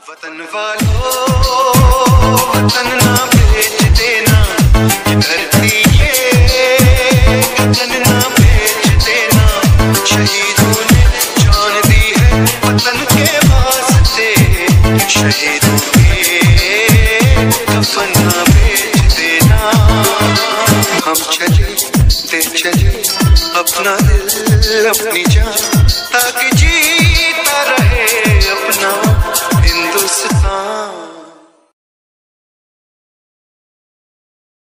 वतन वालों वतन ना बेच देना, ये धरती ये वतन ना बेच देना। शहीदों ने जान दी है वतन के वास्ते, शहीदों के कफन ना बेच देना। हम चले दे चले अपना दिल अपनी जान, ताकि जी